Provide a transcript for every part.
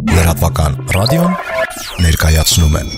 Լրատվական ռադիոն ներկայացնում է։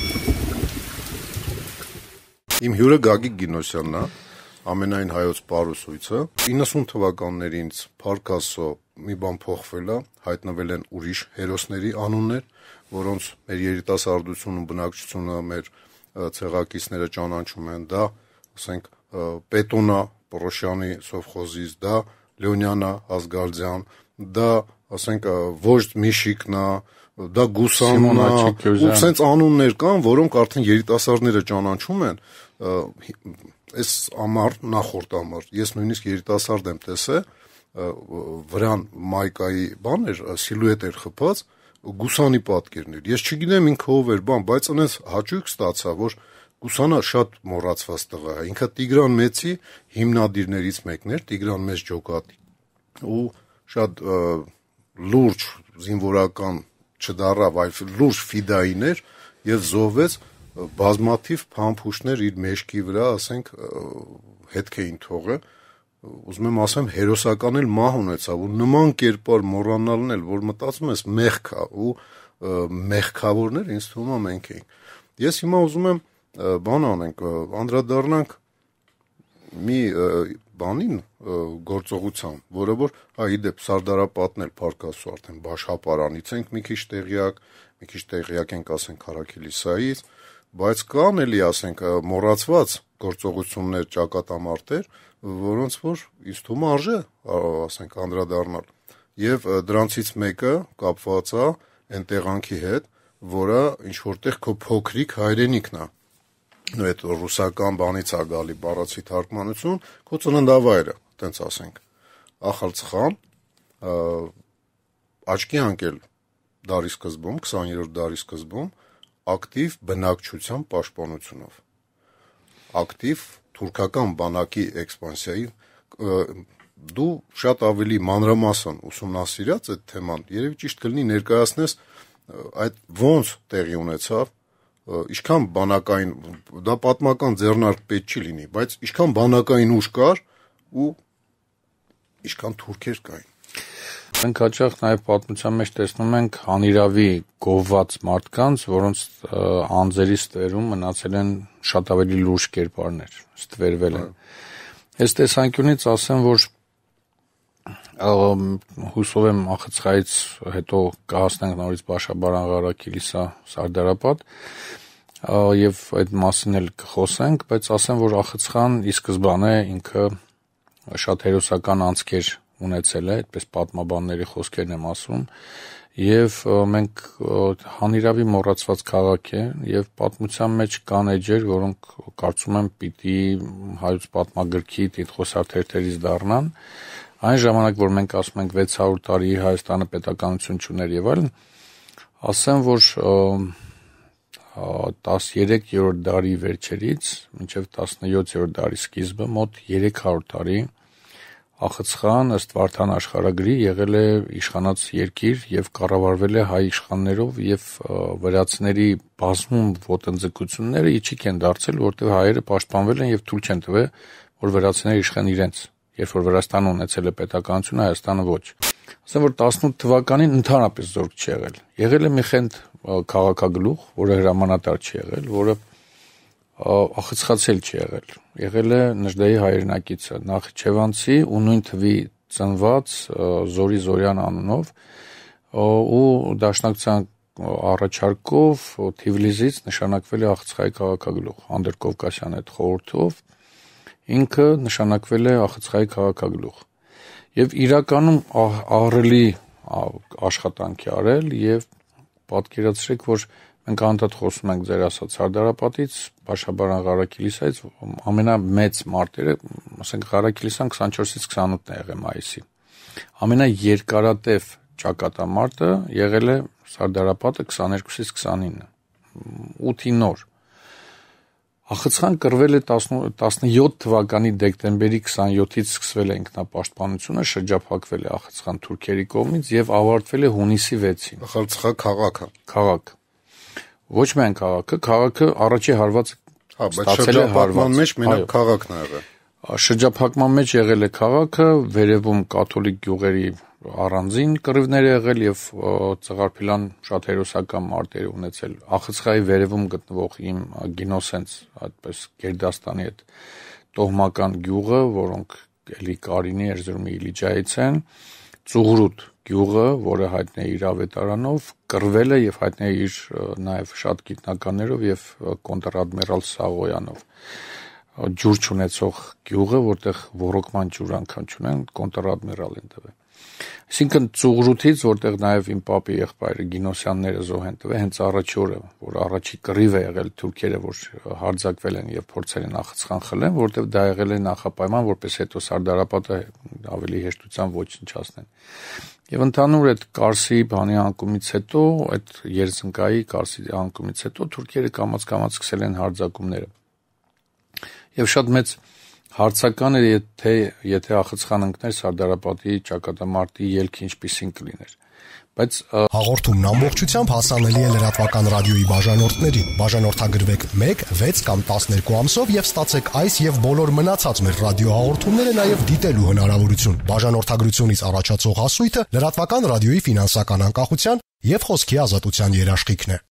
Իմ հյուրը Գագիկ Գինոսյանն է, ամենայն հայոց պարուսույցը։ 90 թվականներին Փարքասո մի բան փոխվել է, հայտնվել են ուրիշ հերոսների անուններ, որոնց մեր երիտասարդությունը, բնակչությունը, մեր ցեղակիցները ճանաչում են, դա, ասենք, Պետոնա Պորոշյանի սովխոզից, դա Լեոնյանա Ազգալձյան, դա, ասենք, Վոժդ Միշիկնա, դա Գուսաննա, ու սենց անուններ կան, որոնք արդեն երիտասարդները ճանաչում են, այս ամառ, նախորդ ամառ, ես նույնիսկ երիտասարդ եմ տեսել, վրան մայկայի բաներ, սիլուետ էր խփած, Գուսանի պատկերներ, ես չգիտեմ ինքը ով էր բան, բայց այնպես հաճույք ստացա, որ Գուսանը շատ մոռացված տղա է, ինքը Տիգրան Մեծի հիմնադիրներից մեկն էր, Տիգրան Մեծ ջոկատի, ու շատ լուրջ զինվորական չդառավ, այլ լուրջ ֆիդային էր եւ զոհվեց բազմաթիվ փամփուշտներ իր մեջքի վրա, ասենք, հետք էին թողել, ուզում եմ ասեմ, հերոսական էլ մահ ունեցավ, ու նման կերպար մոռանալն էլ, որ մտածում ես մեղք է, ու մեղքավորներ ինձ թվում է մենք ենք։ Ես հիմա ուզում եմ բան անենք, անդրադառնանք մի բանին, գործողության, որը որ, իդեպ Սարդարապատն էլ Փարքասու արդեն Բաշխապարանից ենք մի քիչ տեղյակ ենք, ասենք, Քարաքիլիսայից, բայց կան էլի, ասենք, մոռացված գործողություններ, ճակատամարտեր, որոնց որ ինձ թվում է արժե, ասենք, անդրադառնալ, եւ դրանցից մեկը կապված է այն տեղանքի հետ, որը ինչ որտեղ քո փոքրիկ հայրենիքն է, ու այդ ռուսական բանից է գալի բառացի թարգմանություն, քո ծննդավայրը, տենց ասենք, Ախալցխան, աչքի հանկել դարի սկզբում, 20-րդ դարի սկզբում, ակտիվ բնակչության պաշտպանությունով, ակտիվ թուրքական բանակի էքսպանսիայի, դու շատ ավելի մանրամասն ուսումնասիրած այդ թեման, երևի ճիշտ կլինի ներկայացնես այդ ոնց տեղի ունեցավ, ինչքան բանակային, դա պատմական ձեռնարկ պետք չի լինի, բայց ինչքան բանակային ուժ կար ու ինչքան թուրքեր կային։ Մենք հաճախ նաև պատմության մեջ տեսնում ենք անիրավի գովված մարդկանց, որոնց անձերի ստվերում մնացել են շատ ավելի լուրջ կերպարներ, ստվերվել են։ Այս տեսանկյունից ասեմ, որ հուսով եմ Ախցխայից հետո կհասնենք նորից Բաշաբարան, Ղարաքիլիսա, Սարդարապատ եւ այդ մասին էլ կխոսենք, բայց ասեմ, որ Ախցխան ի սկզբանե ինքը շատ հերոսական անցքեր ունեցել է, այդպես պատմաբանների խոսքերն եմ ասում, եւ մենք հանիրավի մոռացված քաղաք է եւ պատմության մեջ կան էջեր, որոնք կարծում եմ պիտի հայոց պատմագրքի տիտղոսար թերթերից դառնան, այն ժամանակ, որ մենք ասում ենք 600 տարի Հայաստանը պետականություն չուներ եւ այլն, ասեմ, որ 13-րդ դարի վերջերից մինչեւ 17-րդ դարի սկիզբը մոտ 300 տարի Ախցխան ըստ Վարդան աշխարհագրի եղել է իշխանած երկիր եւ կառավարվել է հայ իշխաններով եւ վրացիների բազմում ոտնձգությունները իջիկ են դարձել, որտեղ հայերը պաշտպանվել են եւ թույլ չեն տվել, որ վրացիները իշխեն իրենց, երբ որ Վրաստանը ունեցել է պետականություն, Հայաստանը ոչ։ Ասեմ, որ 18 թվականին ընդհանրապես զորք չի եղել։ Եղել է մի խենթ քաղաքագլուխ, որը հրամանատար չի եղել, որը ախցխացել չի եղել, եղել է Նժդեի հայրենակիցը, Նախիջևանցի ու նույն թվի ծնված Զորի Զորյան անունով ու դաշնակցության առաջարկով Թիվլիսից նշանակվել է Ախցխայի քաղաքագլուխ, Անդրկովկասյան այդ խորհրդով, ինքը նշանակվել է Ախցխայի քաղաքագլուխ եւ իրականում ահռելի աշխատանք է արել եւ պատկերացրեք, որ մենք անդադ խոսում ենք ձեր ասած Սարդարապատից, Բաշաբարան, Ղարաքիլիսայից, ամենամեծ մարտերը, ասենք Ղարաքիլիսան 24-ից 28-ն է եղել մայիսի։ Ամենաերկարատև ճակատամարտը եղել է Սարդարապատը 22-ից 29-ը, 8-ի նոր։ Ախցխան կռվել է 17 թվականի դեկտեմբերի 27-ից սկսվել է ինքնապաշտպանությունը, շրջափակվել է Ախցխան թուրքերի կողմից եւ ավարտվել է հունիսի 6-ին։ Ախալցխա քաղաքը։ Քաղաք։ Ոչ միայն քաղաքը առաջի հարվածը ստացել է հարված մեջ մենակ քաղաքն է եղել։ Շրջափակման մեջ եղել է քաղաքը, վերևում կաթոլիկ գյուղերի առանձին կռիվներ եղել եւ Ծղարփիլան շատ հերոսական մարտեր ունեցել։ Ախցխայի վերևում գտնվող իմ գինոսենս, այդպես Գերդաստանի այդ տոհմական գյուղը, որոնք էլի Կարինի Էրզրումի Իլիջայից են, Ծուղրուտ գյուղը, որը հայտնի է իր ավետարանով, կռվել է եւ հայտնի է իր նաեւ շատ գիտնականներով եւ կոնտրադմիրալ Սաղոյանով։ Ջուր չունեցող գյուղը, որտեղ ոռոգման ջուր անգամ չունեն, կոնտրադմիրալ են տվել։ Այսինքն Ծուղրուտից, որտեղ նաեւ իմ պապի եղբայրը Գինոսյանները զոհ են տվել, հենց առաջի օրը, որ առաջի կռիվ է եղել թուրքերը, որ հարձակվել են եւ փորձել են Ախցխան խլեն, որտեղ դա եղել է նախապայման, որպես հետո Սարդարապետը ավելի հեշտությամբ ոչնչացնեն։ Եվ ընդհանուր այդ Կարսի բանի անկումից հետո, այդ Երզնկայի Կարսի անկումից հետո թուրքերը կամաց-կամաց սկսել են հարձակումները։ Եվ շատ մեծ հարցական է, եթե Ախցխան ընկներ Սարդարապետի ճակատամարտի ելքը ինչպիսին կլիներ։ Բայց հաղորդումն ամբողջությամբ հասանելի է լրատվական ռադիոյի բաժանորդներին։ Բաժանորդագրվեք 1, 6 կամ 12 ամսով եւ ստացեք այս եւ բոլոր մնացած մեր ռադիոհաղորդումները նաեւ դիտելու հնարավորություն։ Բաժանորդագրությունից առաջացող հասույթը լրատվական ռադիոյի ֆինանսական անկախության եւ խոսքի ազատության երաշխիքն է։